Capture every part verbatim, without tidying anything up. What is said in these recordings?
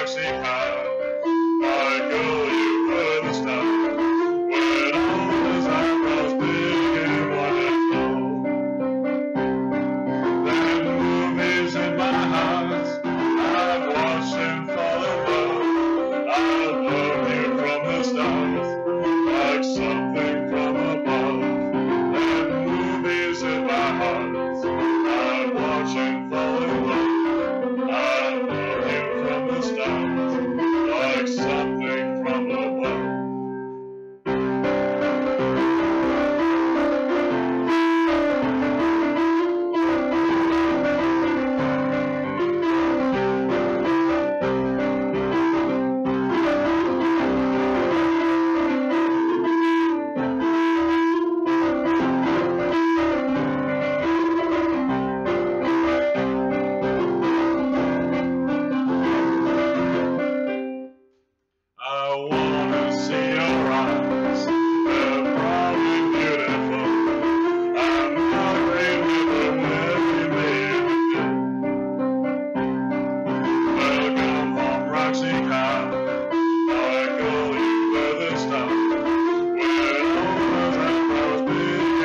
Roxy Car. I go you couldn't stop when all his eyebrows big and wonderful. Then movies in my heart, I've watched him fall in love. I love you from the start, like something from above. Then movies in my heart, I've watched him fall in love. I love you from the start, like something from above. I wanna see your eyes, they're probably beautiful. I'm hungry with the heavy made. Welcome home, Roxy Car. I call you where they stop, when all the eyebrows big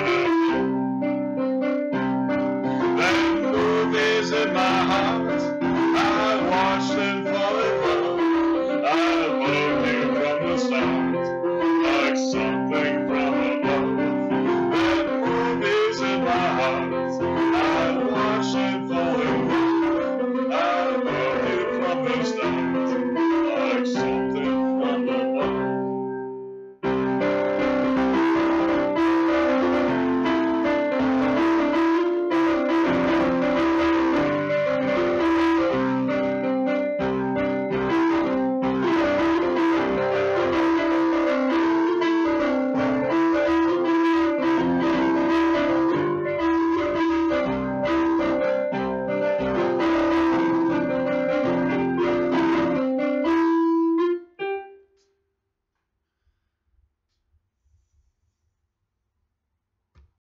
and wonderful. Then movies in my heart, I watched them fall in love. I love you from the start, like something from above. Then movies in my heart, I watched them fall in love. I love you from the start.